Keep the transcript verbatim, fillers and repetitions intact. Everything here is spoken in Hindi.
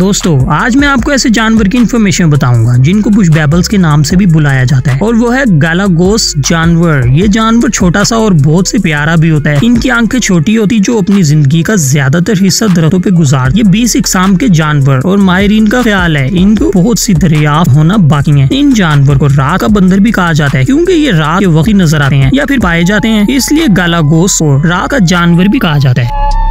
दोस्तों, आज मैं आपको ऐसे जानवर की इन्फॉर्मेशन बताऊंगा जिनको बुश बैबल्स के नाम से भी बुलाया जाता है, और वो है गालागोस जानवर। ये जानवर छोटा सा और बहुत से प्यारा भी होता है। इनकी आंखें छोटी होती जो अपनी जिंदगी का ज्यादातर हिस्सा दरख्तों पे गुजार। ये बीस इकसाम के जानवर और माहिरीन का ख्याल है इनको बहुत सी दरियाफ्त होना बाकी है। इन जानवर को रात का बंदर भी कहा जाता है क्योंकि ये रात के वक्त नजर आते हैं या फिर पाए जाते हैं, इसलिए गालागोस को रात का जानवर भी कहा जाता है।